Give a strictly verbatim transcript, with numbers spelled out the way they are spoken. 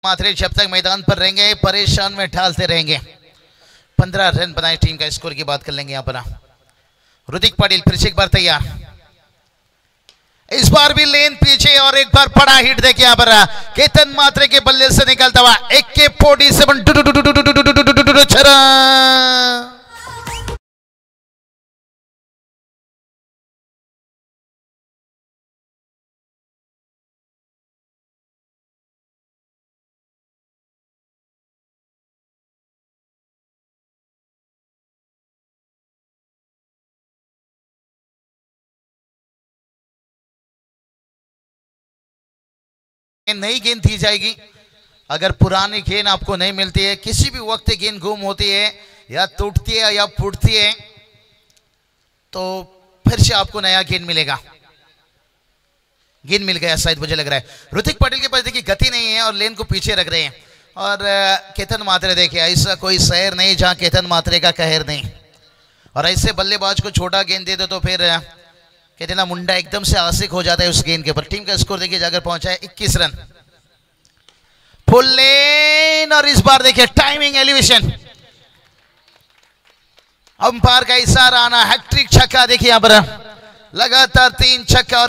मात्रे जब तक मैदान पर रहेंगे परेशान में ढालते रहेंगे। पंद्रह रन बनाए टीम का स्कोर की बात कर लेंगे यहाँ पर। ऋतिक पाटिल फिर से एक बार तैयार, इस बार भी लेन पीछे और एक बार बड़ा हिट देखिए यहाँ पर केतन मात्रे के बल्ले से निकलता हुआ एक के फोर्टी सेवन नई गेंद दी जाएगी। अगर पुरानी गेंद आपको नहीं मिलती है, किसी भी वक्त गेंद गुम होती है या टूटती है या फूटती है, तो फिर से आपको नया गेंद मिलेगा। गेंद मिल गया शायद, मुझे लग रहा है ऋतिक पाटिल के पास देखिए गति नहीं है और लेन को पीछे रख रहे हैं। और केतन मात्रे देखिए, ऐसा कोई शहर नहीं जहां केतन मात्रे का कहर नहीं। और ऐसे बल्लेबाज को छोटा गेंद दे दो तो फिर कहते ना मुंडा एकदम से आशिक हो जाता है उस गेंद के ऊपर। टीम का स्कोर देखिए जाकर पहुंचा है इक्कीस रन। फुल लेन और इस बार देखिए टाइमिंग एलिवेशन, अंपायर का इशारा आना, हैट्रिक छक्का देखिए यहां पर लगातार तीन छक्का।